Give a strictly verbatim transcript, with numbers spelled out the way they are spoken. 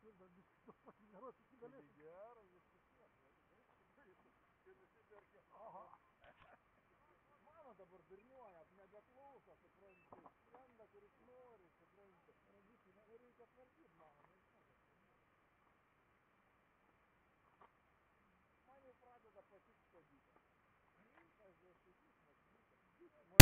bet biškai to pasineruoti galėtum. Geras, viskas tiek. Ir visi perkia. Aha. Mano dabar durniuoja, nebeklauso, supranti.